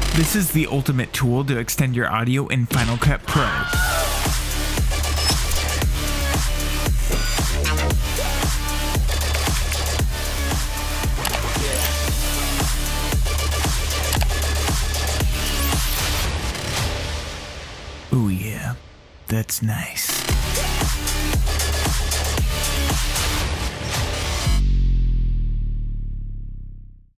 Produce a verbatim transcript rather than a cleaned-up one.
This is the ultimate tool to extend your audio in Final Cut Pro. Ooh yeah, that's nice.